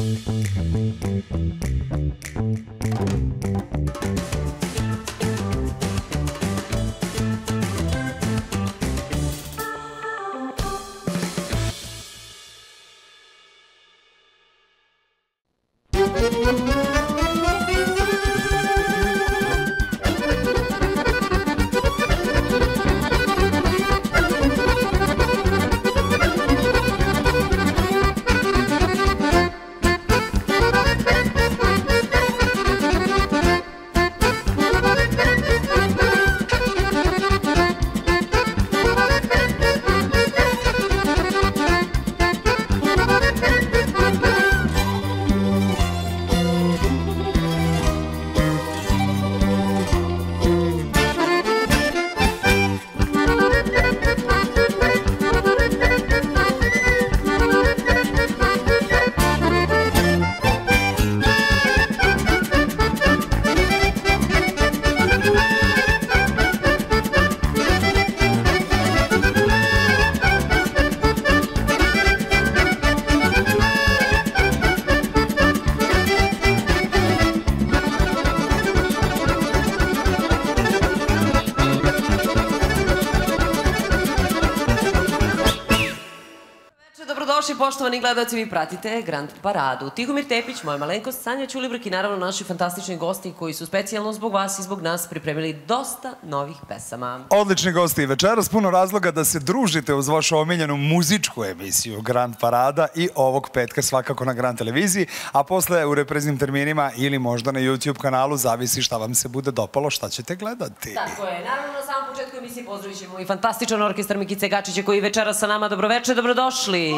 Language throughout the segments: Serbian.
Poštovani gledalci, vi pratite Grand Paradu. Tihomir Tepić, moja malenkost, Sanja Ćulibrk i naravno naši fantastični gosti koji su specijalno zbog vas i zbog nas pripremili dosta novih pesama. Odlični gosti i večeras, puno razloga da se družite uz vašu omiljenu muzičku emisiju Grand Parada i ovog petka svakako na Grand televiziji, a posle u repriznim terminima ili možda na YouTube kanalu, zavisi šta vam se bude dopalo, šta ćete gledati. Tako je, naravno na samom početku emisije pozdravit ćemo i fantastičan orkestar Mikice Gačića koji večeras sa nama. Dobroveče, dobrodošli!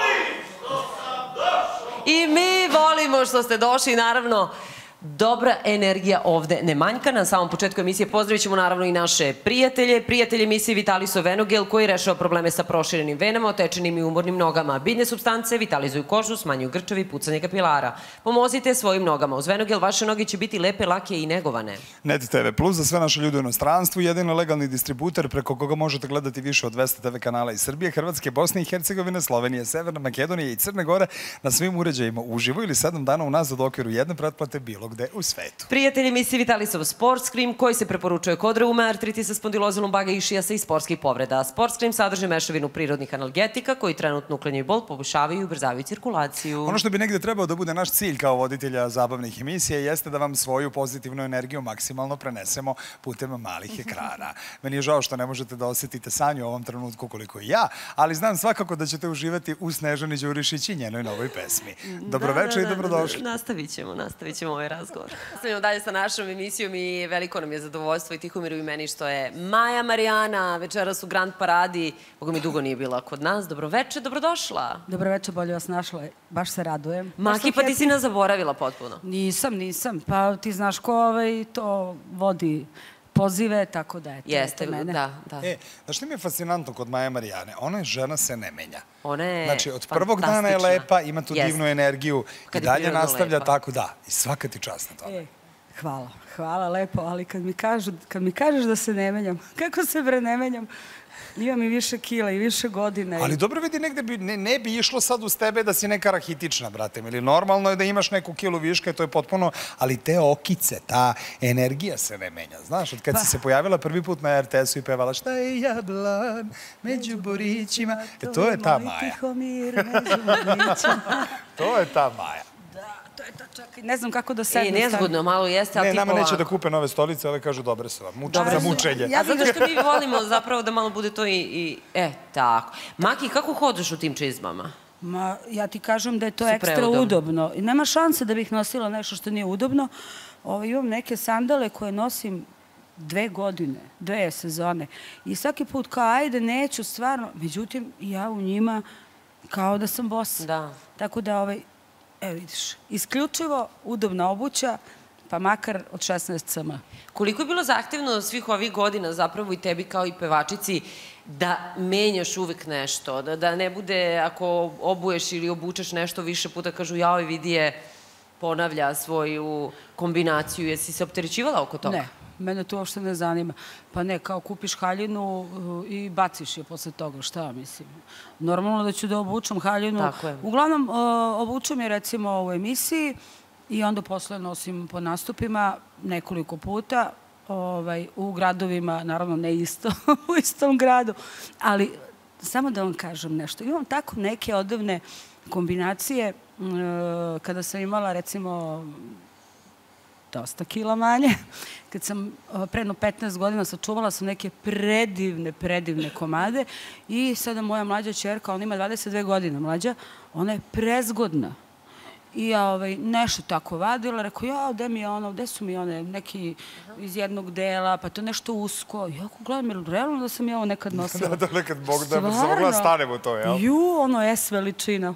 I mi volimo što ste došli, naravno, dobra energija ovde ne manjka. Na samom početku emisije pozdravit ćemo naravno i naše prijatelje emisije Vitaliso Venogel koji rešava probleme sa proširenim venama, otečenim i umornim nogama. Biljne supstance vitalizuju kožu, smanjuju grčevi i pucanje kapilara. Pomozite svojim nogama. Uz Venogel vaše noge će biti lepe, lake i negovane. Net TV Plus za sve naše ljude u inostranstvu, jedino legalni distributer preko koga možete gledati više od 200 TV kanala iz Srbije, Hrvatske, Bosne i Hercegovine, Slovenije, Severne Makedonije i Crne Gore na svim uređajima uživo ili 7 dana unazad u okviru jedne pretplate bilo gde u svetu. Prijatelji emisije Vitalisov Sports Cream koji se preporučuje kod reume, artritisa, spondilozom lumbaga, išijasa i sportskih povreda. Sports Cream sadrži mešavinu prirodnih analgetika koji trenutno uklanjaju bol, poboljšavaju i ubrzavaju cirkulaciju. Ono što bi negde trebao da bude naš cilj kao voditelja zabavnih emisija jeste da vam svoju pozitivnu energiju maksimalno prenesemo putem malih ekrana. Meni je žao što ne možete da osetite Sanju u ovom trenutku koliko i ja, ali znam svakako da ćete uživati u Snežani Đurišić i njenoj novoj pesmi. Dobroveče i dobrodošli. Nastavit ćemo ovaj razgovor. Nastavljamo dalje sa našom emisijom i veliko nam je zadovoljstvo i Tihomiru i meni što je Maja Marijana večeras u Grand Paradi. Boga mi dugo nije bila kod nas. Dobroveče, dobrodošla. Dobroveče, bolje vas našla. Baš se radujem. Maki, pa ti si nas zaboravila potpuno. Nisam. Pa ti znaš ko to vodi pozive, tako da je to Jeste, mene. da. Znaš što mi je fascinantno kod Maje Marijane? Ona je žena se ne menja. Ona je Znači, od prvog dana je lepa, ima tu divnu energiju i dalje nastavlja tako, da. I svaka ti čast na tome. Hvala lepo, ali kad mi kažeš da se ne menjam, kako se bre ne menjam? Imam i više kila i više godina. Ali dobro vidi, negde ne bi išlo sad uz tebe da si neka rahitična, brate. Ili normalno je da imaš neku kilu viška i to je potpuno, ali te okice, ta energija se ne menja. Znaš, od kad si se pojavila prvi put na RTS-u i pevala šta je jablan među borićima, to je ta Maja. To je ta Maja. To je to, čakaj, ne znam kako da sedem. Nezgodno, malo jeste, ali ti polako. Ne, nama neće da kupe nove stolice, ove kažu dobre su vam, za mučenje. A zato što mi volimo zapravo da malo bude to i... tako. Maki, kako hodaš u tim čizmama? Ma, ja ti kažem da je to ekstra udobno. Nema šanse da bih nosila nešto što nije udobno. Imam neke sandale koje nosim 2 godine, 2 sezone. I svaki put kao, ajde, neću, stvarno. Međutim, ja u njima kao da sam bosa. Da. Tako da, evo vidiš, isključivo udobna obuća, pa makar od 16 cm. Koliko je bilo zahtevno svih ovih godina zapravo i tebi kao i pevačici da menjaš uvek nešto, da ne bude ako obuješ ili obučeš nešto više puta kažu jao i vidi je ponavlja svoju kombinaciju. Jesi se opterećivala oko toga? Mene to uopšte ne zanima. Pa ne, kao kupiš haljinu i baciš je posle toga, šta mislim. Normalno da ću da obučem haljinu. Uglavnom, obučem je recimo u emisiji i onda posle nosim po nastupima nekoliko puta u gradovima, naravno ne isto, u istom gradu, ali samo da vam kažem nešto. Imam tako neke odavne kombinacije kada sam imala recimo dosta kila manje. Kad sam predno 15 godina sačuvala sam neke predivne komade i sada moja mlađa ćerka, ona ima 22 godine mlađa, ona je prezgodna. I ja nešto tako vadila, rekao, ja, gde su mi one, neki iz jednog dela, pa to nešto usko. Ja gledam, realno da sam ja ovo nekad nosila. Da, nekad da se mogla stanemo to, jel? Ono S veličina.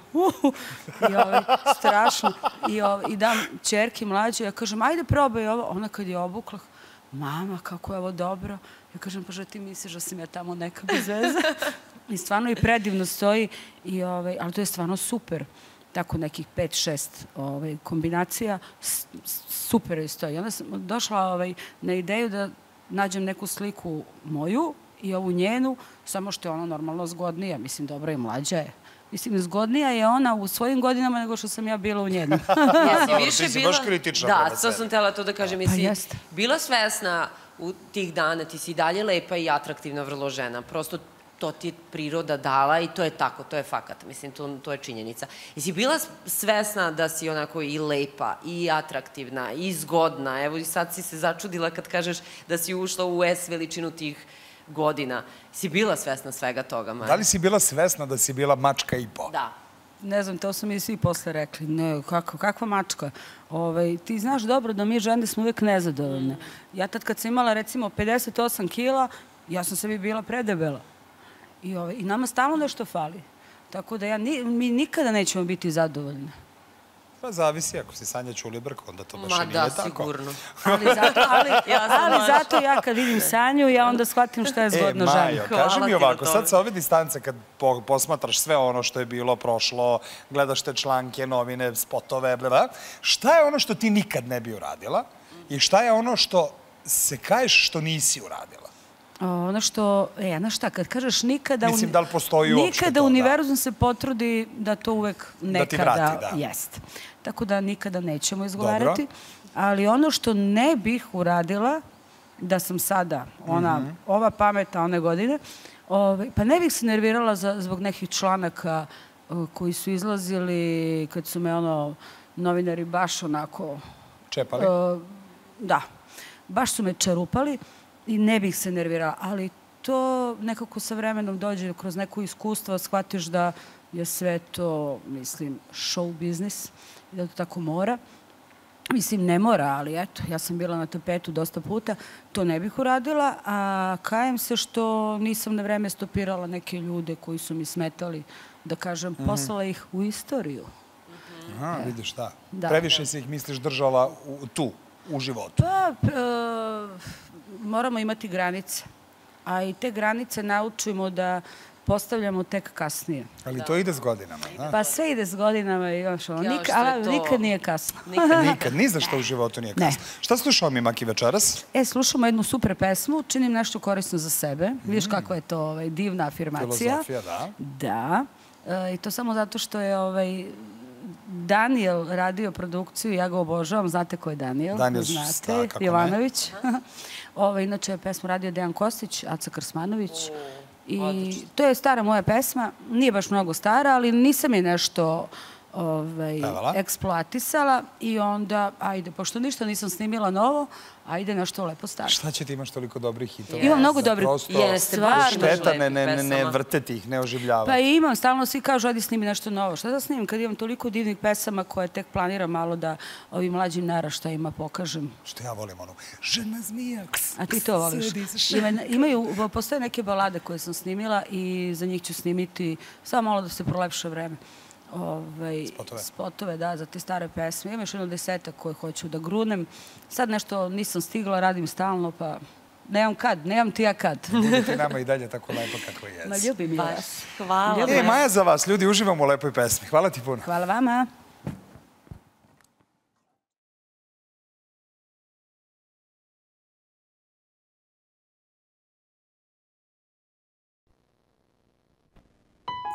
Strašno. I dam ćerki mlađe, ja kažem, ajde probaj ovo. Ona kad je obukla, mama, kako je ovo dobro. Ja kažem, pa že ti misliš da sam ja tamo neka bez veze. I stvarno i predivno stoji, ali to je stvarno super. Tako nekih 5-6 kombinacija, super je stoji. Onda sam došla na ideju da nađem neku sliku moju i ovu njenu, samo što je ona normalno zgodnija. Mislim, dobro i mlađa je. Mislim, zgodnija je ona u svojim godinama nego što sam ja bila u njenu. Ti si baš kritična prema sebi. Da, to sam htjela to da kažem. Jesi bila svesna u tih dana, ti si dalje lepa i atraktivna vrlo žena. Prosto to ti je priroda dala i to je tako, to je fakat. Mislim, to je činjenica. Jesi bila svesna da si onako i lepa, i atraktivna, i zgodna? Evo i sad si se začudila kad kažeš da si ušla u S veličinu tih godina. Si bila svesna svega toga, Maja? Da li si bila svesna da si bila mačka i po? Da. Ne znam, to su mi svi posle rekli. Ne, kakva mačka? Ti znaš dobro da mi žene smo uvijek nezadovoljne. Ja tad kad sam imala recimo 58 kila, ja sam sebi bila predebela. I nama stalno nešto fali. Tako da mi nikada nećemo biti zadovoljni. Pa zavisi, ako si Sanja Ćulibrk, onda to baš i nije tako. Ma da, sigurno. Ali zato ja kad vidim Sanju, ja onda shvatim šta je zgodno žena. Majo, kaži mi ovako, sad sa ove distance kad posmatraš sve ono što je bilo, prošlo, gledaš te članke, novine, spotove, šta je ono što ti nikad ne bi uradila i šta je ono što se kažeš što nisi uradila? Ono što, znaš šta, kad kažeš nikada... Mislim, da li postoji uopšte to? Nikada univerzum se potrudi da to uvek nekada... Da ti vrati, da. Jeste. Tako da nikada nećemo izgovarati. Ali ono što ne bih uradila, da sam sada, ova pameta, one godine, pa ne bih se nervirala zbog nekih članaka koji su izlazili kad su me novinari baš onako... Čepali? Da. Baš su me čerupali. I ne bih se nervirala, ali to nekako sa vremenom dođe kroz neko iskustvo, shvatiš da je sve to, mislim, show biznis i da to tako mora. Mislim, ne mora, ali eto, ja sam bila na tapetu dosta puta, to ne bih uradila, a kajem se što nisam na vreme stopirala neke ljude koji su mi smetali, da kažem, poslala ih u istoriju. Aha, vidiš šta. Previše si ih, misliš, držala tu, u životu. Pa, moramo imati granice, a i te granice naučimo da postavljamo tek kasnije. Ali to ide s godinama, znaš? Pa sve ide s godinama i još ono, ali nikad nije kasno. Nikad, ni za što u životu nije kasno. Šta slušamo mi, Maki, večeras? Slušamo jednu super pesmu, činim nešto korisno za sebe. Vidiš kakva je to divna afirmacija. Filozofija, da. Da, i to samo zato što je Daniel radio produkciju, ja ga obožavam, znate ko je Daniel? Daniel, znate, Jovanović. Inače je pesmu radio Dejan Kostić, Aca Krsmanović. I to je stara moja pesma, nije baš mnogo stara, ali nisam je nešto eksploatisala i onda, ajde, pošto ništa nisam snimila novo, ajde nešto lepo staro. Šta će ti, imaš toliko dobrih hitova? Imam mnogo dobrih. Jeste, baš šteta, ne vrteti ih, ne oživljava. Pa imam, stalno svi kažu, ajde snimi nešto novo. Šta da snimim kad imam toliko divnih pesama koje tek planiram malo da ovim mlađim naraštajima pokažem? Što ja volim ono, žena zmija. A ti to voliš? Postoje neke balade koje sam snimila i za njih ću snimiti samo malo da se prolepše vreme. Spotove, da, za te stare pesme. Imam još 10 koje hoću da grunem. Sad nešto nisam stigla, radim stalno, pa nemam kad, nemam ti ja kad. Budite nama i dalje tako lepo kako je. Ma ljubim i vas. Hvala. Maja za vas, ljudi, uživamo u lepoj pesmi. Hvala ti puno. Hvala vama.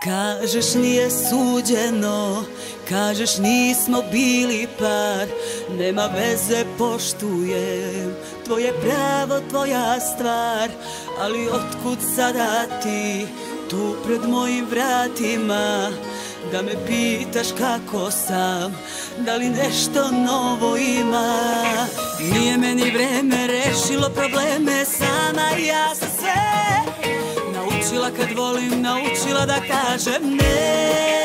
Kažeš nije suđeno, kažeš nismo bili par, nema veze, poštujem, tvoje pravo, tvoja stvar, ali otkud sada ti, tu pred mojim vratima, da me pitaš kako sam, da li nešto novo ima. Nije meni vreme rešilo probleme, sama ja sam sve naučila kad volim, naučila da kažem ne.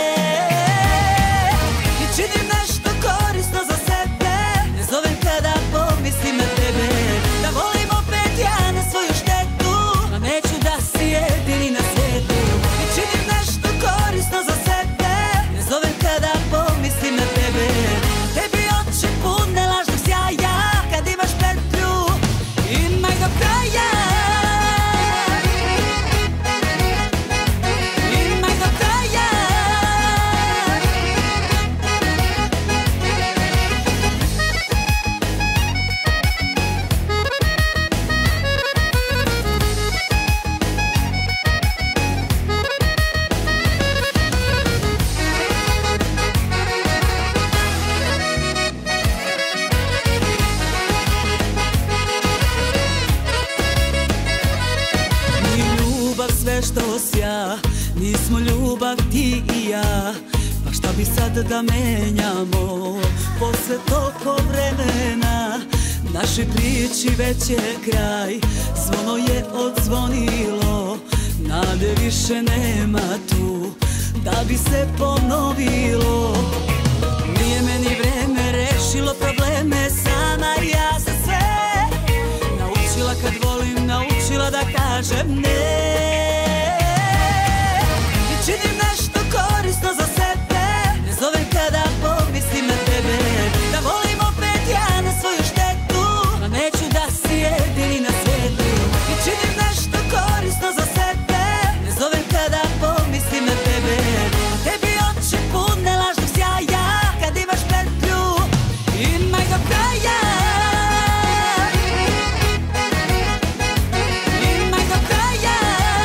I činim nešto korisno za sebe, ne zovem kada pomislim na tebe, da volim opet ja na svoju štetu, a neću da si jedini na svijetu. I činim nešto korisno za sebe, ne zovem kada pomislim na tebe, tebi oči pune lažnog sjaja, kad imaš petlju, imaj do kraja. Što sja, nismo ljubav ti i ja, pa šta bi sad da menjamo, posle toliko vremena, naše priči već je kraj, zvono je odzvonilo, nade više nema tu, da bi se ponovilo. Nije meni vreme rešilo probleme, sama ja sam sve naučila kad volim, naučila da kažem ne. Činim nešto korisno za sebe, ne zovem kada pomislim na tebe, da volim opet ja na svoju štetu, a neću da si jedini na svijetu. I činim nešto korisno za sebe, ne zovem kada pomislim na tebe, a tebi oči pune lažnog sjaja, kad imaš petlju, imaj do kraja. Imaj do kraja.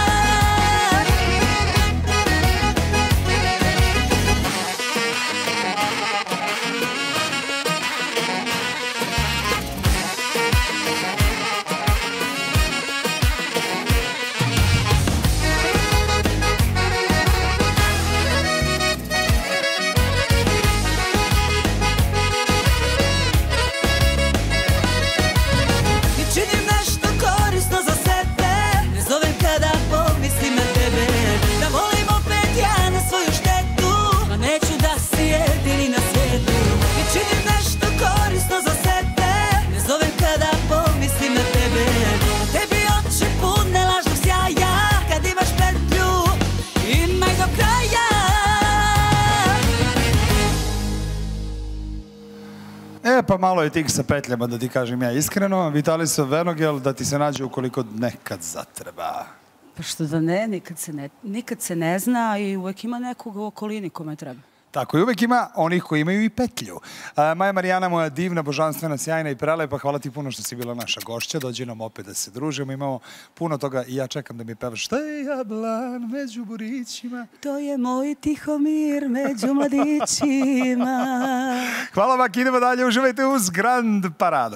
Pa malo je tih sa petljama, da ti kažem ja iskreno. Vitalisov Venogel, da ti se nađe ukoliko nekad zatreba. Pa što da ne, nikad se ne zna i uvek ima nekog u okolini kome treba. Tako i uvek ima onih koji imaju i petlju. Maja Marijana, moja divna, božanstvena, sjajna i prelepa, hvala ti puno što si bila naša gošća. Dođi nam opet da se družimo. Imamo puno toga i ja čekam da mi pevaš. Šta je jablan među borićima? To je moj Tihomir među mladićima. Hvala vam, idemo dalje. Uživajte uz Grand Paradu.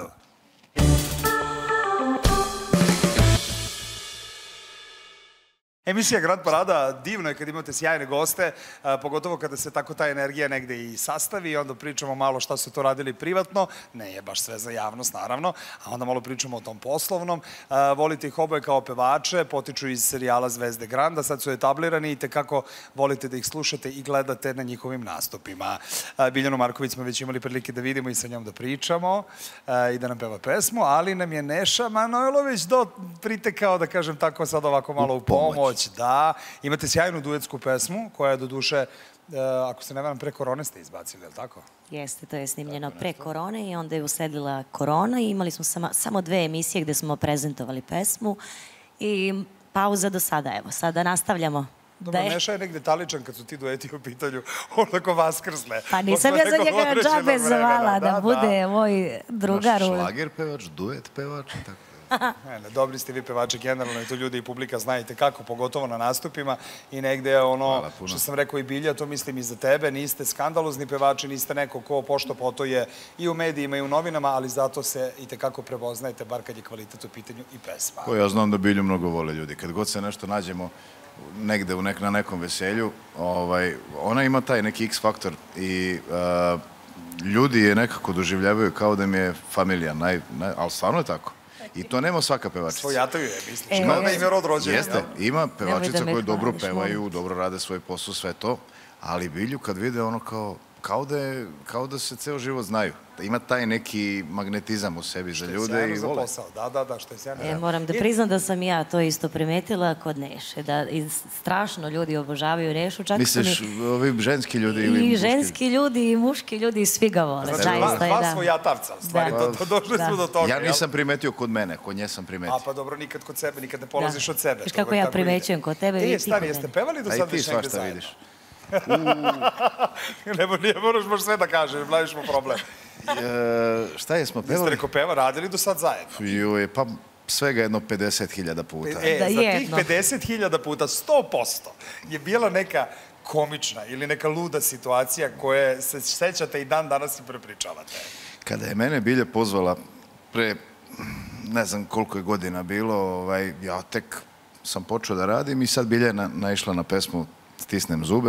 Emisija Grand Parada, divno je kad imate sjajne goste, pogotovo kada se tako ta energija negde i sastavi i onda pričamo malo šta su to radili privatno, ne je baš sve za javnost naravno, a onda malo pričamo o tom poslovnom. Volite ih oboje kao pevače, potiču iz serijala Zvezde Granda, sad su etablirani i tekako volite da ih slušate i gledate na njihovim nastupima. Biljanu Marković smo već imali prilike da vidimo i sa njom da pričamo i da nam peva pesmu, ali nam je Neša Manojlović pritekao, da kažem tako, sad ovako malo u pomoć. Da, imate sjajnu duetsku pesmu koja je do duše, ako se ne varam, pre korone ste izbacili, je li tako? Jeste, to je snimljeno pre korone i onda je usledila korona i imali smo samo 2 emisije gde smo prezentovali pesmu i pauza do sada, evo, sada nastavljamo. Dobro, Neša je negde taličan kad su ti dueti u pitanju, onako vaskrsle. Pa nisam ja za njega džabe zvala da bude moj drugar. Šlager pevač, duet pevač i tako. Dobri ste vi pevači generalno i to ljudi i publika znajte kako, pogotovo na nastupima i negde je ono što sam rekao i Bilja, to mislim i za tebe, niste skandalozni pevači, niste neko ko pošto poto je i u medijima i u novinama, ali zato se i tekako prepoznajete, bar kad je kvalitet u pitanju i pesma. Ja znam da Bilju mnogo vole ljudi. Kad god se nešto nađemo negde na nekom veselju, ona ima taj neki X faktor i ljudi je nekako doživljavaju kao da mi je familija, ali stvarno je tako. I to nema svaka pevačica. Svojataju je, misliš, kao da im je rod rođen. Jeste, ima pevačica koje dobro pevaju, dobro rade svoj posao, sve to, ali Bilju kad vide ono kao da se ceo život znaju. Ima taj neki magnetizam u sebi za ljude i vole. Da, što je sjajno. Moram da priznam da sam ja to isto primetila kod Neše, da strašno ljudi obožavaju Nešu. Misliš, ovi ženski ljudi ili muški? I ženski ljudi i muški ljudi i svi ga vole. Znači, dva svojatavca, u stvari, došli smo do toga. Ja nisam primetio kod mene, kod nje sam primetio. Pa dobro, nikad kod sebe, nikad ne polaziš od sebe. Viš kako ja primećujem kod tebe i ti kod mene. Jeste pevali do sad već negde zajedno? Ne moraš baš sve da kažeš, blaviš mu problem. Šta je smo pevali? Jeste rekao peva, radili do sad zajedno? Pa svega jedno 50.000 puta. Za tih 50.000 puta 100% je bila neka komična ili neka luda situacija koje se sećate i dan danas i prepričavate. Kada je mene Bilja pozvala pre, ne znam koliko je godina bilo, ja tek sam počeo da radim i sad Bilja je naišla na pesmu Stisnem zube.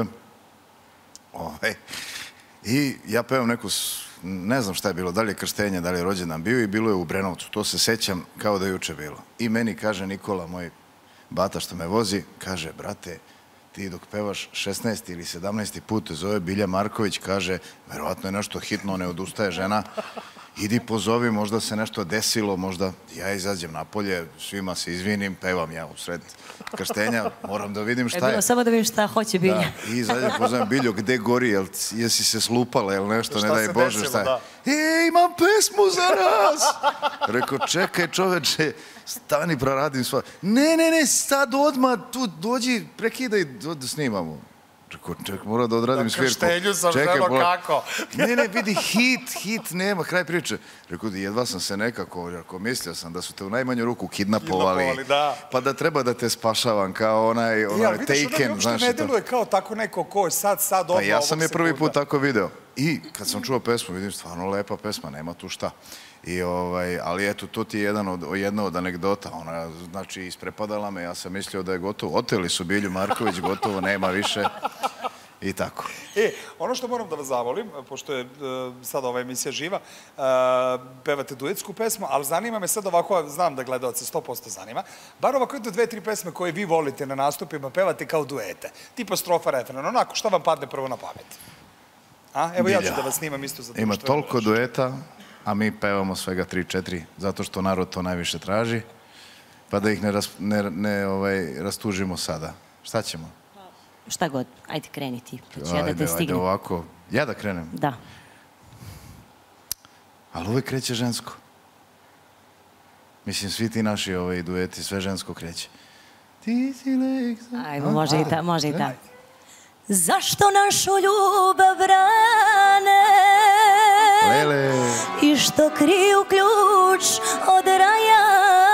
I ja pevam neku, ne znam šta je bilo, da li je krštenje, da li je rođendan bio i bilo je u Brenovcu. To se sećam kao da je juče bilo. I meni kaže Nikola, moj bata što me vozi, kaže, brate, ti dok pevaš 16. ili 17. put zove Bilja Marković, kaže, verovatno je nešto hitno, ne odustaje žena, idi pozovi, možda se nešto desilo, možda ja izađem napolje, svima se izvinim, pevam ja u sred krštenja, moram da vidim šta je. Bilo samo da vidim šta hoće Bilja. I izađem, pozovem Biljo, gde gori, jesi se slupala, jel nešto, ne daj Bože, šta je. Imam pesmu za nas! Rekao, čekaj čoveče, stani, proradim svoje. Ne, sad odmah, tu dođi, prekidaj, da snimamo. Rekao, čekaj, mora da odradim svirku. Na krštenju sam ženo kako? Ne, vidi, hit nema, kraj priče. Rekao, jedva sam se nekako, mislio sam da su te u najmanju ruku kidnapovali, pa da treba da te spašavam kao onaj Taken, znaš i to. Ne deluje kao tako neko ko je sad odmah ovog sekunda. Pa ja sam je prvi put tako video. I kad sam čuo pesmu, vidim, stvarno lepa pesma, nema tu šta. Ali eto, to ti je jedna od anegdota. Ona, znači, isprepadala me, ja sam mislio da je gotovo. Oteli su Bilju Marković, gotovo, nema više. I tako. Ono što moram da vas zavolim, pošto je sada ova emisija živa, pevate duetsku pesmu, ali zanima me sad ovako, znam da gledalce 100% zanima, bar ovako jedno 2-3 pesme koje vi volite na nastupima, pevate kao duete, tipa strofa, refren, onako, što vam padne prvo na pamet? Evo ja ću da vas snimam isto za društvo. Ima toliko dueta, a mi pevamo svega 3-4, zato što narod to najviše traži, pa da ih ne rastužimo sada. Šta ćemo? Šta god, ajde kreni ti, pa ću ja da te stignem. Ajde ovako, ja da krenem? Da. Ali uvek kreće žensko. Mislim, svi ti naši dueti, sve žensko kreće. Ti si lek... Ajmo, može i ta. Zašto našu ljubav brane? Lele. I što kriju ključ od raja?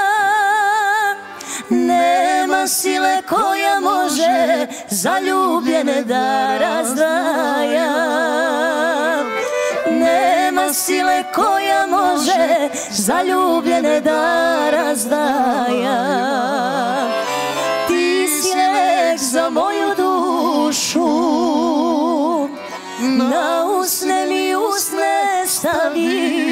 Nema sile koja može zaljubljene da razdvaja. Nema sile koja može zaljubljene da razdvaja. Ti si lek za moju dušu, na usne mi usne stavi.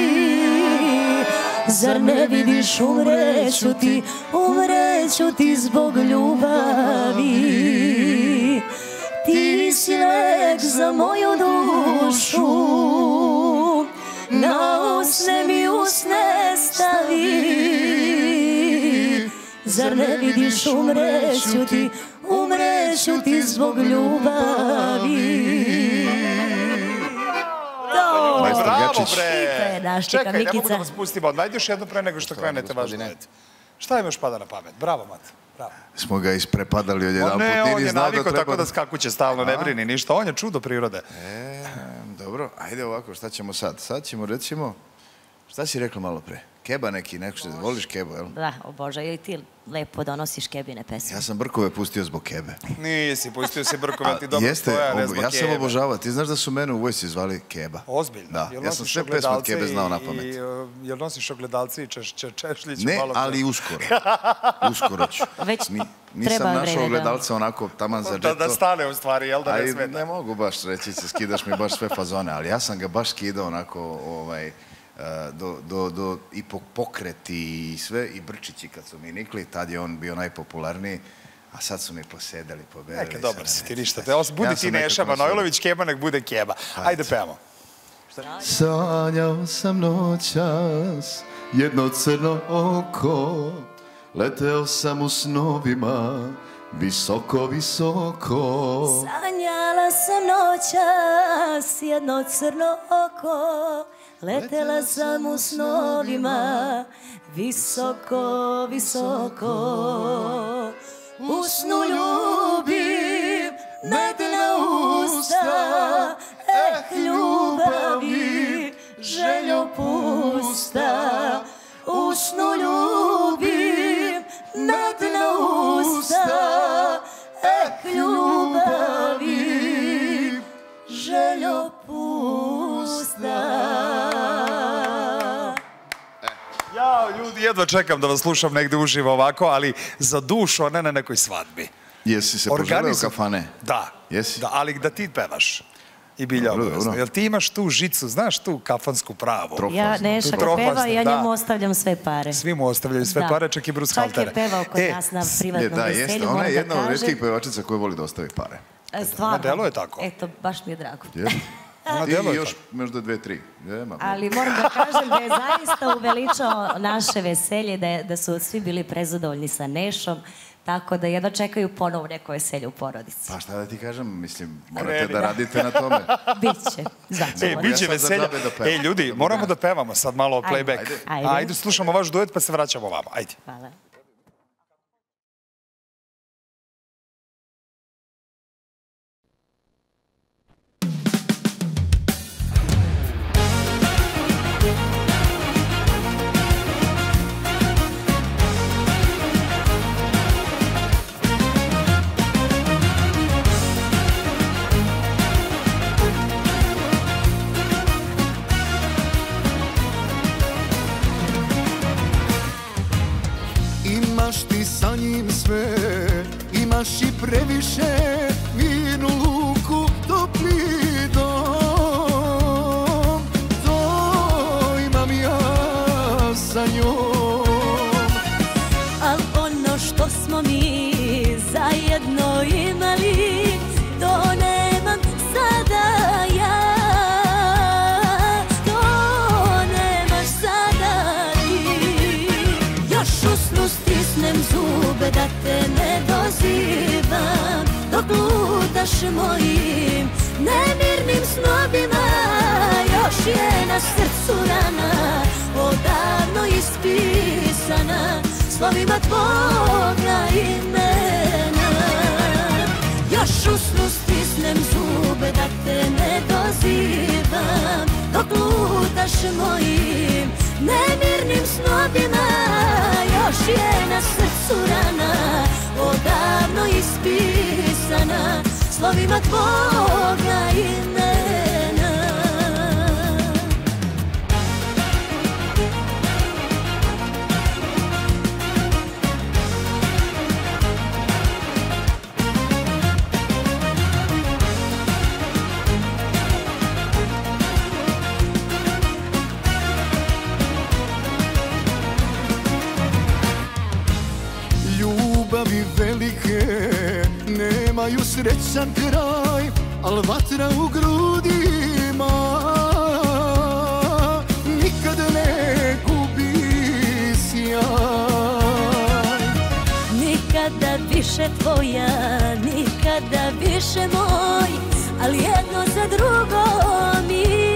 Zar ne vidiš, umreću ti zbog ljubavi. Ti si lek za moju dušu, na usne mi usne stavi. Zar ne vidiš, umreću ti zbog ljubavi. Bravo, bre! Čekaj, ne mogu da vas pustim odmah. Ajde još jedno pre nego što krenete vaš duet. Šta im još pada na pamet? Bravo, Mate. Bravo. Smo ga isprepadali od jedan put. Ne, on je naviko tako da skakuće stalno, ne brini ništa. On je čudo prirode. Dobro, ajde ovako, šta ćemo sad? Sad ćemo, recimo, šta si rekla malo pre? Keba neki, voliš kebu, jel? Da, obožaju i ti lepo donosiš Kebine pesme. Ja sam Brkove pustio zbog Kebe. Nisi, pustio si Brkove, ti dobro stoja, ne zbog Kebe. Ja sam obožavao, ti znaš da su mene u vojsci zvali Keba. Ozbiljno? Da, ja sam sve pesme od Kebe znao na pamet. Jel nosiš ogledalce i češljić? Ne, ali uskoro. Uskoro ću. Nisam našao ogledalce onako taman za džeto. Da stane u stvari, jel da ne smeta? Ne mogu baš reći, skidaš mi baš sve fazone, ali ja sam ga baš skidao onako do i pokreti i sve, i Brčići kad su mi nikli, tad je on bio najpopularniji, a sad su mi posedali, pobedali. Neka, dobar si ti, ništa. Budi ti Neša Manojlović, Keba nek bude Keba. Ajde pevamo. Sanjao sam noćas jedno crno oko, leteo sam u snovima visoko, visoko. Sanjala sam noćas jedno crno oko, letela sam u snovima visoko, visoko. U snu ljubim medena usta, ljubavi željo pusta. U snu ljubim medena usta, ljubavi željo pusta. Ja, ljudi, jedva čekam da vas slušam negde uživo ovako, ali za dušu, a ne na nekoj svadbi. Jesi se poželeo kafane? Da. Jesi? Da, ali da ti pevaš. I bilja obavezno. Jel ti imaš tu žicu, znaš tu kafansku pravu? Ja Neša kad peva i ja njemu ostavljam sve pare. Svi mu ostavljaju sve pare, čak i Bruce Haltere. Čak je pevao kod nas na privatnom veselju, ona je jedna od retkih pevačica koja voli da ostavi pare. Stvarno. Delo je tako. Eto, baš mi je drago. I još možda 2-3. Ali moram da kažem da je zaista uveličao naše veselje, da su svi bili prezadovoljni sa Nešom, tako da jedno čekaju ponovo neko veselje u porodici. Pa šta da ti kažem, mislim, morate da radite na tome. Biće, znači. Biće veselje. Ej, ljudi, moramo da pevamo sad malo playback. Ajde, slušamo vaš duet pa se vraćamo ovamo. Ajde. Hvala. Imaš i previše mirnu luku, topli dom. To imam ja sa njom. Al ono što smo mi zajedno imali, to nemam sada ja. To nemaš sada ti. Još u snu stisnem zube da te ne dozivam, dok lutaš mojim nemirnim snobima. Još je na srcu rana odavno ispisana slovima tvoga imena. Još u snu stisnem zube da te ne dozivam, dok lutaš mojim nemirnim snobima. Još je na srcu rana odavno ispisana slovima tvoga imena. Ljubavi velike nemaju srećan kraj, al vatra u grudima nikad ne gubi sjaj. Nikada više tvoja, nikada više moj, ali jedno za drugo mi.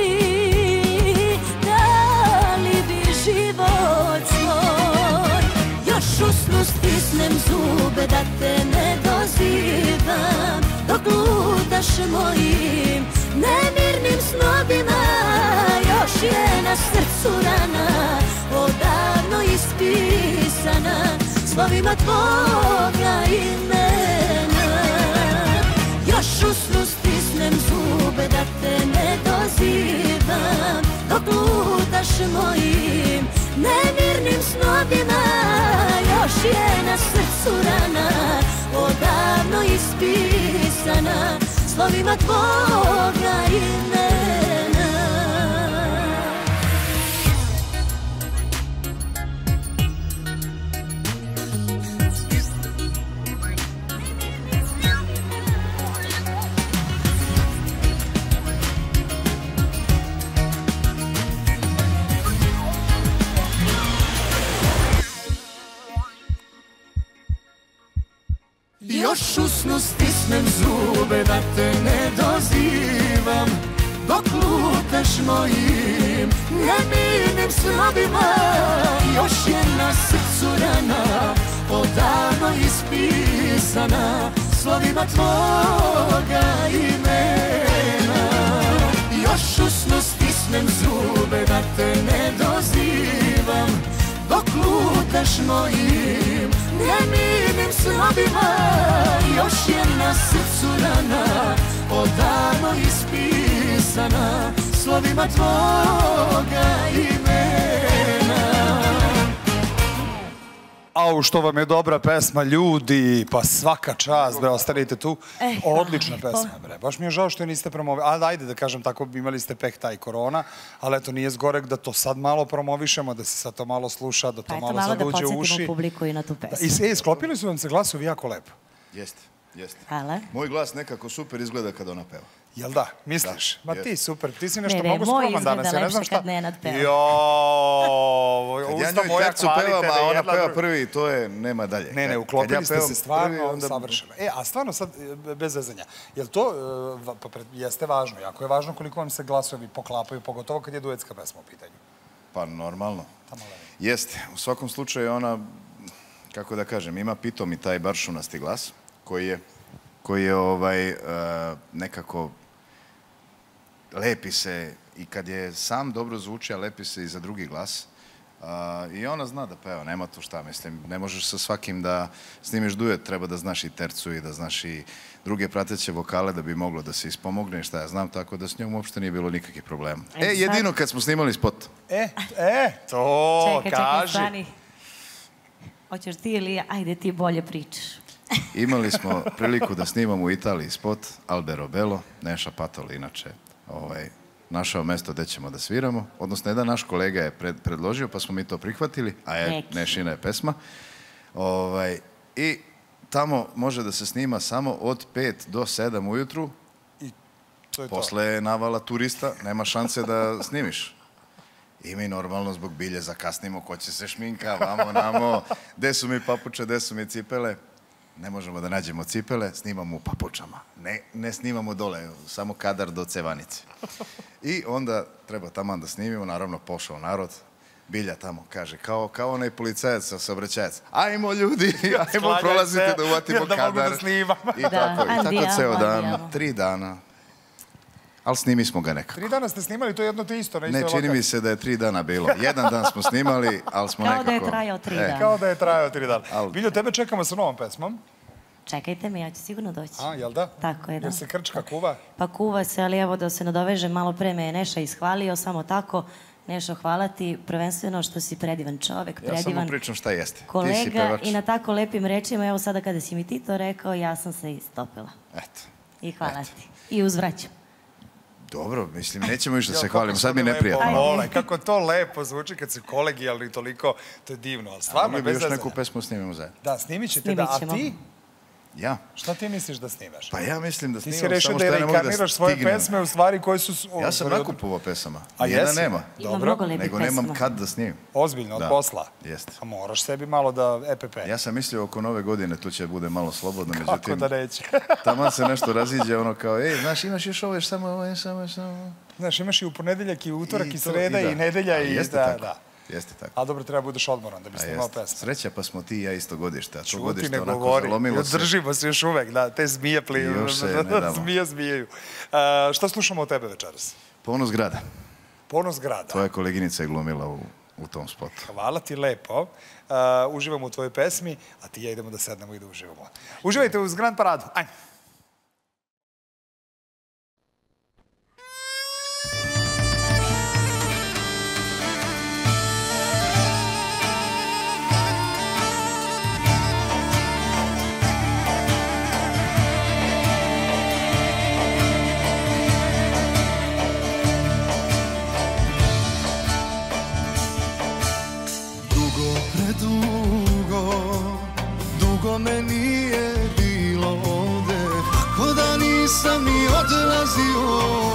Dali bi život svoj. Još u snu stisnem zube da te ne dozivam, dok lutaš mojim nemirnim snobima. Još je na srcu rana ispisana slovima tvoga imena. Još u snu stisnem zube da te ne dozivam, dok lutaš mojim nemirnim snovima. Još je na srcu rana odavno ispisana slovima tvoga imena. Još u snu stisnem zube da te ne dozivam, dok lutaš mojim nemirnim snovima. Još je na srcu rana odavno ispisana slovima tvoga imena. Još u snu stisnem zube da te ne dozivam, dok lutaš mojim nemirnim snovima. Još je na srcu rana odavno ispisana slovima tvoga imena. Au, što vam je dobra pesma, ljudi, pa svaka čast, bre, ostanite tu. Odlična pesma, bre. Baš mi je žao što je niste promovili. Ajde da kažem tako, imali ste peh taj korona, ali eto, nije zgorek da to sad malo promovišemo, da se sad to malo sluša, da to malo sad uđe u uši. Pa eto, malo da podsjetimo publiku i na tu pesmu. I sklopili su vam se glasovi jako lepo. Jeste, jeste. Hvala. Moj glas nekako super izgleda kad ona peva. Jel da? Misliš? Ma ti super, ti si nešto Ne, mnogo skroman danas, ja ne znam šta. kad Nenad peva. Joooo, Kad ja usta njoj moja tekstu hvalite pevam, da a je ona jedna peva druga. prvi, to je, nema dalje. Ne, uklopili ste se stvarno onda... savršeno. A stvarno sad, bez zezanja, jel to, jeste važno, jako je važno koliko vam se glasovi poklapaju, pogotovo kad je duetska pesma u pitanju? Pa normalno. Jeste, u svakom slučaju ona, kako da kažem, ima pitom i taj baršunasti glas, koji je nekako lepi se i kad je sam dobro zvuči, a lepi se i za drugi glas. I ona zna da peva, nema tu šta, mislim, ne možeš sa svakim da snimiš duet, treba da znaš i tercu i da znaš i druge prateće vokale da bi moglo da se ispomogne, šta ja znam, tako da s njom uopšte nije bilo nikakvih problema. Jedino kad smo snimali spot. To, Čekaj, stani. Hoćeš ti ili ja? Ajde, ti bolje pričaš. Imali smo priliku da snimamo u Italiji spot, Albero Bello, Neša Patol, inače, našao mesto gde ćemo da sviramo, odnosno jedan naš kolega je predložio, pa smo mi to prihvatili, a Nešina je pesma. I tamo može da se snima samo od 5 do 7 ujutru, posle navala turista, nema šanse da snimiš. I mi normalno zbog bilje zakasnimo, ko će se šminka, vamo, namo, gde su mi papuče, gde su mi cipele. Ne možemo da nađemo cipele, snimamo u papučama. Ne snimamo dole, samo kadar do cevanice. I onda treba taman da snimimo, naravno pošao narod, Bilja tamo kaže, kao onaj policajac, saobraćajac. Ajmo ljudi, ajmo prolazite da uvatimo kadar. Da mogu da snimam. I tako ceo dan, 3 dana. Ali snimi smo ga nekako. 3 dana ste snimali, to je jedno te isto. Ne, čini mi se da je 3 dana bilo. Jedan dan smo snimali, ali smo nekako... Kao da je trajao 3 dana. Kao da je trajao 3 dana. Biljo, tebe čekamo sa novom pesmom. Čekajte me, ja ću sigurno doći. Jel da? Tako je, da. Jel se krčka kuva? Pa kuva se, ali evo da se nadovežem, malo pre me je Neša ishvalio, samo tako. Nešo, hvala ti prvenstveno što si predivan čovek, Ja samo pričam šta jeste. kolega i na tako lepim rečima. Evo sada kada si mi ti to rekao, ja sam se istopila. Eto. I hvala ti. I uzvraćam. Dobro, mislim, nećemo više da se hvalimo, sad mi je neprijatno. Kako to lepo zvuči kad se kolegijalni toliko, to je divno, ali stvarno bez još zezanja. neku pesmu snimimo zajedno. Da, snimit ćete, da, a ti? Ja? Šta ti misliš da snimaš? Pa ja mislim da snimam, samo što ja ne mogu da stignem. Ti si rešio da reinkarniraš svoje pesme u stvari koje su... Ja sam nakupovao pesama. A jedan nema. Ima mnogo lepih Nego pesama. nemam kad da snimim. Ozbiljno, od posla? Jeste. A moraš sebi malo da EPP. Ja sam mislio oko nove godine tu će bude malo slobodno, međutim... Kako da neće? Taman se nešto raziđe, ono kao, znaš, imaš još ovo, samo... Znaš, imaš i u ponedeljak, i utorak, i sreda, i nedelja, i... Jeste tako. Jeste tako. A dobro, treba budeš odmoran da bi snimao pesmu. Sreća, pa smo ti i ja isto godište, a to Čuti, godište ne onako govori. zalomilo se. Držimo se još uvek, da, te zmije pliju. Još se ne damo. Zmije zmijeju. Šta slušamo od tebe večeras? Ponos grada. Ponos grada. Tvoja koleginica je glumila u u tom spotu. Hvala ti lepo. Uživamo u tvojoj pesmi, a ti i ja idemo da sednemo i da uživamo. Uživajte uz Grand Paradu. Ajde. Dugo me nije bilo ovde, ako da nisam ni odlazio.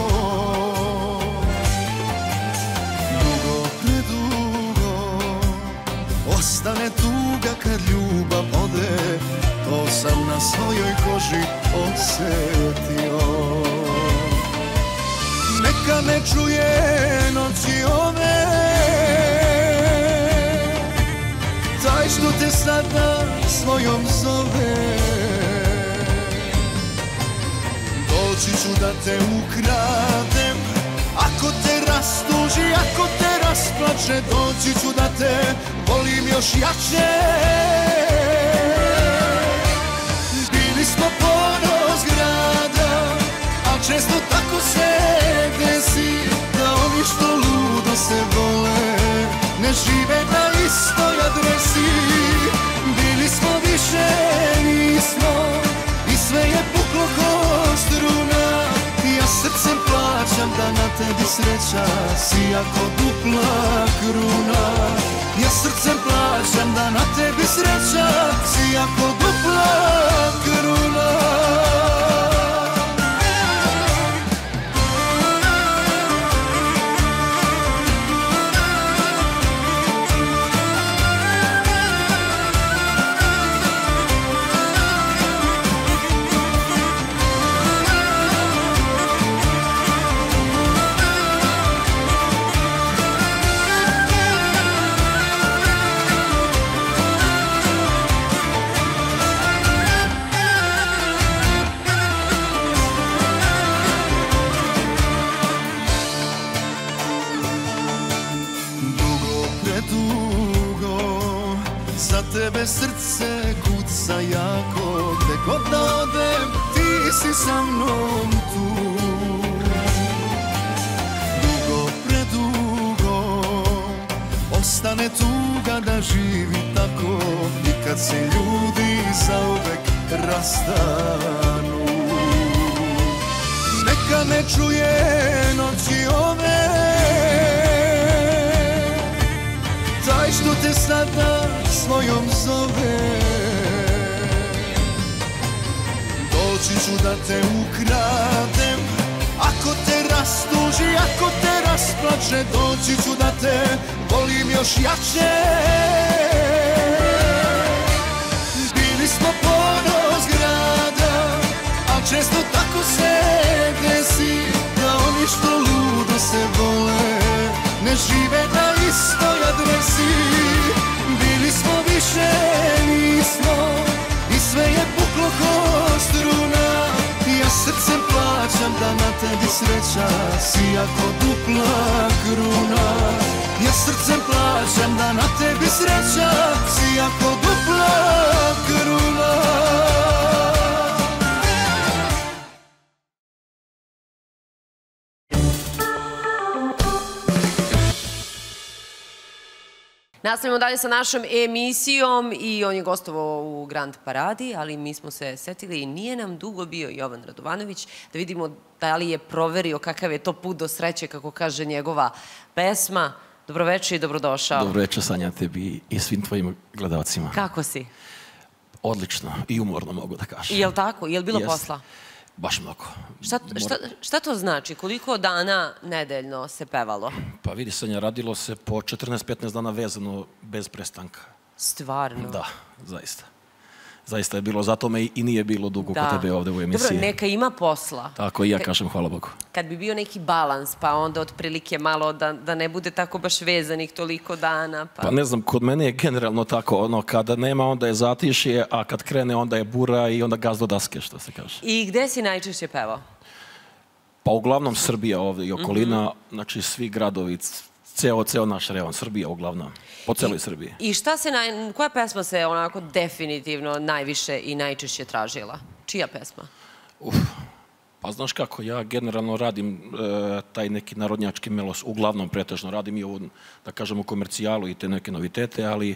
Dugo, predugo, ostane tuga kad ljubav ode, to sam na svojoj koži osjetio. Neka me čuje noći ove, taj što te sada svojom zove. Doći ću da te ukradem, ako te rastuži, ako te rasplače. Doći ću da te volim još jače. Bili smo ponos grada, al često tako se desi da oni što ludo se vole ne žive na istoj adresi. Bili smo, više nismo, i sve je puklo ko struna. Ja srcem plaćam da na tebi sreća si ako dupla kruna. Ja srcem plaćam da na tebi sreća si ako dupla kruna. Tebe srce kuca jako, gde god da odem ti si sa mnom tu. Dugo, predugo, ostane tuga da živi tako, i kad se ljudi zauvek rastanu. Neka me čuje noći ove, taj što te sada svojom zove. Doći ću da te ukradem, ako te rastuži, ako te rasplače. Doći ću da te volim još jače. Bili smo ponos grada, a često tako se desi da oni što ludo se vole ne žive na istoj adresi. Bili smo, više nismo, i sve je puklo ko struna. Ja srcem plaćam da na tebi sreća si ako dupla kruna. Ja srcem plaćam da na tebi sreća si ako dupla kruna. Nastavljamo dalje sa našom emisijom i on je gostovao u Grand Paradi, ali mi smo se setili i nije nam dugo bio Jovan Radovanović, da vidimo da li je proverio kakav je to put do sreće, kako kaže njegova pesma. Dobroveče i dobrodošao. Dobroveče, Sanja, tebi i svim tvojim gledalcima. Kako si? Odlično i umorno mogu da kažem. Je li tako? Je li bilo posla? Baš mnogo. Šta to znači? Koliko dana nedeljno se pevalo? Pa vidi, Sanja, radilo se po 14-15 dana vezano bez prestanka. Stvarno? Da, zaista. Zaista je bilo, zato me i nije bilo dugo kod tebe ovde u emisiji. Dobro, neka ima posla. Tako i ja kažem, hvala Bogu. Kad bi bio neki balans, pa onda otprilike malo da ne bude tako baš vezanih toliko dana. Pa ne znam, kod mene je generalno tako, ono, kada nema onda je zatišje, a kad krene onda je bura i onda gaz do daske, što se kaže. I gde si najčešće pevao? Pa uglavnom Srbija ovde i okolina, znači svi gradovi, ceo naš reon, Srbija uglavnom, po celoj Srbiji. I koja pesma se onako definitivno najviše i najčešće tražila? Čija pesma? Pa znaš kako, ja generalno radim taj neki narodnjački melos, uglavnom pretežno radim i ovo, da kažemo, komercijalu i te neke novitete, ali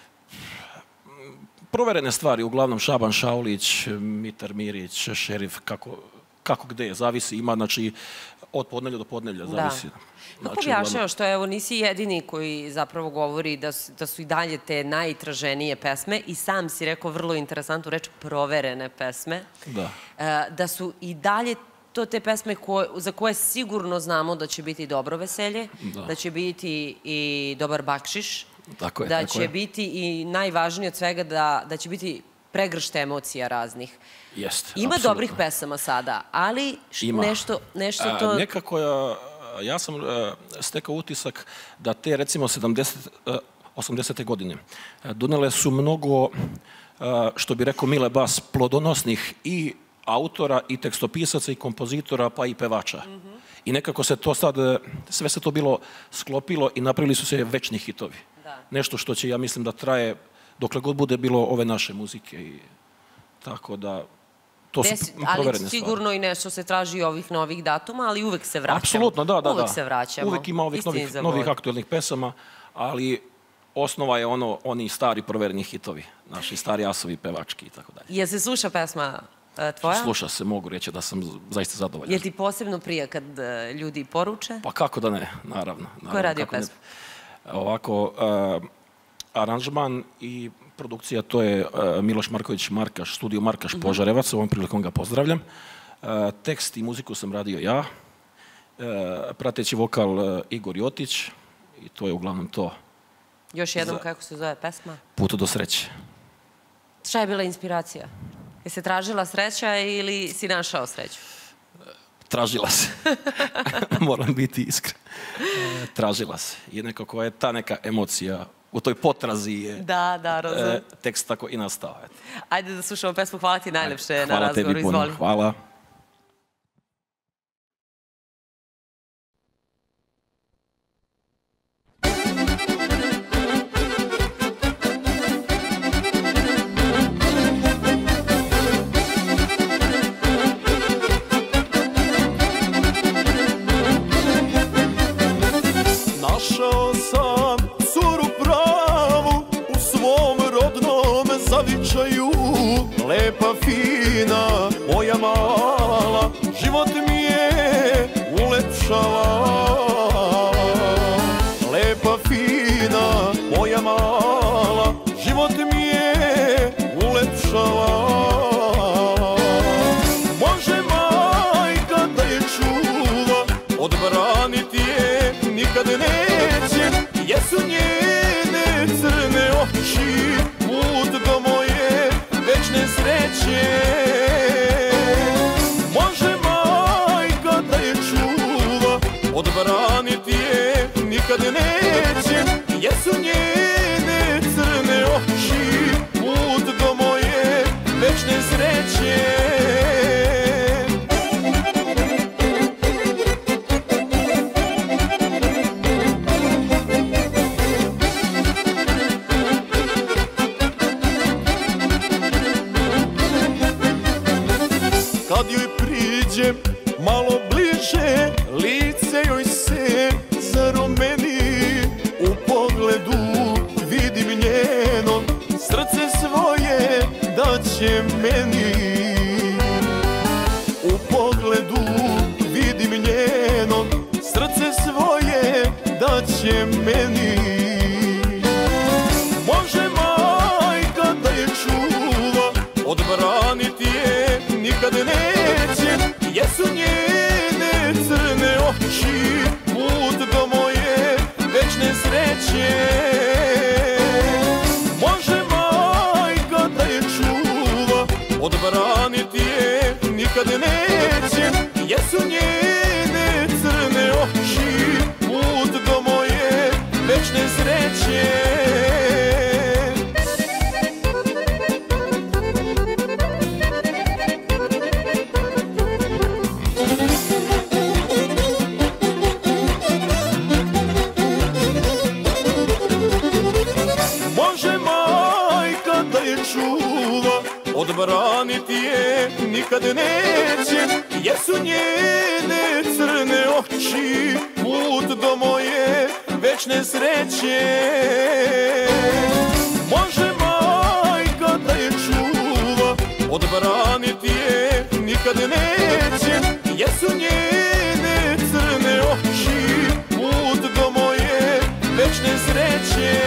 proverene stvari, uglavnom Šaban Šaulić, Mitar Mirić, Šerif, kako gde, zavisi, ima, znači, od podnevlja do podnevlja, zavisi. Kako objašnjava što, evo, nisi jedini koji zapravo govori da su i dalje te najtraženije pesme i sam si rekao vrlo interesantnu reč, proverene pesme. Da. Da su i dalje to te pesme za koje sigurno znamo da će biti dobro veselje, da će biti i dobar bakšiš, da će biti i najvažnije od svega da će biti pregršt emocija raznih. Jeste, ima dobrih pesama sada, ali nešto to... Nekako ja sam stekao utisak da te, recimo, 80. godine donele su mnogo, što bi rekao Mile Bas, plodonosnih i autora, i tekstopisaca, i kompozitora, pa i pevača. I nekako se to sad, sve se to bilo sklopilo i napravili su se večni hitovi. Nešto što će, ja mislim, da traje dokle god bude bilo ove naše muzike. Tako da, to su proverene stvari. Ali sigurno i nešto se traži ovih novih datuma, ali uvek se vraćamo. Apsolutno, da. Uvek se vraćamo. Uvek ima ovih novih aktuelnih pesama, ali osnova je oni stari provereni hitovi, naši stari asovi pevački i tako dalje. Jel se sluša pesma tvoja? Sluša se, mogu reći da sam zaista zadovoljan. Jel ti posebno prija kad ljudi poruče? Pa kako da ne, naravno. Ko je radio pesmu? Ovako, aranžman i produkcija, to je Miloš Marković Markaš, studio Markaš Požarevac, ovom prilikom ga pozdravljam. Tekst i muziku sam radio ja, prateći vokal Igor Jotić i to je uglavnom to. Još jednom, kako se zove pesma? Put do sreće. Šta je bila inspiracija? Je se tražila sreća ili si našao sreću? Tražila se. Moram biti iskren. Tražila se. I nekako je ta neka emocija u toj potrazi je tekst tako i nastao. Ajde da slušamo pesmu. Hvala ti najlepše na razgovoru. Hvala tebi puno. Hvala. Našao sam curu pravu u svom rodnom zavičaju, lepa fina moja mala, život mi je ulepšala. Lepa fina moja mala, život mi je ulepšala. Može majka da je čuva, odbraniti je nikad neće, jesu njene crne oči put do moje večne sreće. Može majka da je čuva, odbraniti je nikad neće, jesu njene crne oči put do moje večne sreće. Kad joj priđem malo bliže, lice joj se zarumeni, u pogledu vidim njeno, srce svoje daće meni. U pogledu vidim njeno, srce svoje daće meni. Može majka da je čuva, odbraniti je nikad neće, jesu njene crne oči put do moje večne sreće. Može majka da je čuva, odbraniti je nikad neće, jesu njene crne oči put do moje večne odbraniti je nikad neće, jer su njene crne oči put do moje večne sreće. Može majka da je čuva, odbraniti je nikad neće, jer su njene crne oči put do moje večne sreće.